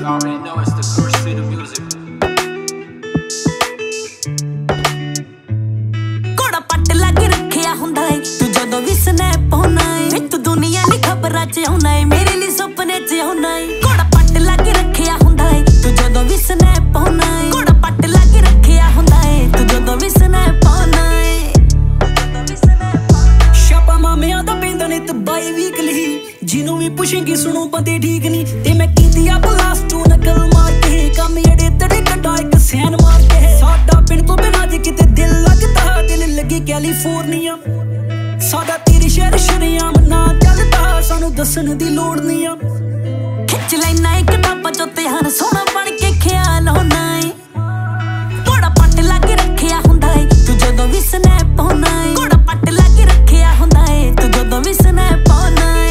already know it's the first street of music. कोड़ा पट लग रखिया हुंदा है तू जदों भी स्नैप पाउना है तू दुनिया दी खबरां च आउना है मेरे लिए सुपने च आउना है कोड़ा पट लग रखिया हुंदा है तू जदों भी स्नैप पाउना है कोड़ा पट लग रखिया हुंदा है तू जदों भी स्नैप पाउना है छापा मामियां दा पैंदा ने ते बाई वीकली जिन्हों भी पुछेंगी सुनो बंदे ठीक नहीं ते मैं कीती आ ब्लास्ट टू नकल मार के काम एड़े तड़े कड्डा एक सैन मार के साडा पिंड तो बिना जे किते दिल लगदा दिल लगे कैलिफोर्निया साडा तेरे शहर शरियाम ना चलदा सानू दसन दी लोड़ नहीं आ खिच लेना एक किताबां चों त्यार सोहना बन के ख्याल होना है कोड़ा पट लग रखिया हुंदा है तू जदों भी स्नैप पाउना है कोड़ा पट लग रखिया हुंदा है तू जदों भी स्नैप पाउना है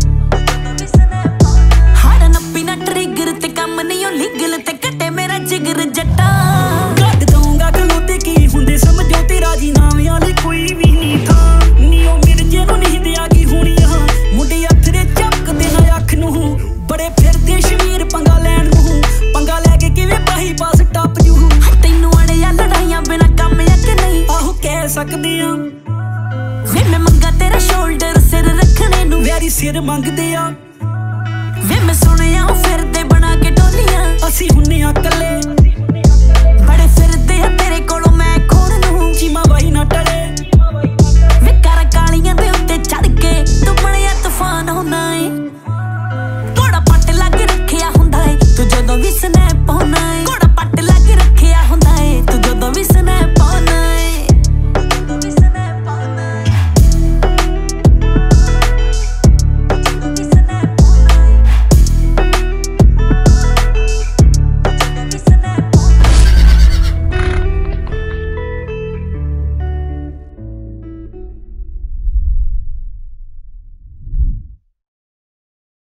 ट्रिगर ते कम नहीं ओ लीगल ते कटे मेरा जिगर जट्टा कट दूंगा खलोते की हुंदे समझो तेरा जी नाम वाली कोई भी नहीं था नी ओ मिर्जे नु नहीं दिया की होनी हां मुंडे अथरे चपकदे ना अख नु बड़े फिरदे शमीर पंगा लैन नु पंगा लेके किवें पाही पास टप जू तैनू अड़े या लड़ाइयां बिना काम या कि नहीं आहो कह सकदे आ वे मैं मंगा तेरा शोल्डर सिर रखने नु वैरी सिर मंगदे आ वे मैं सुनिया फिरदे बना के टोलियां ਅਸੀਂ ਹੁੰਨੇ ਆ ਕੱਲੇ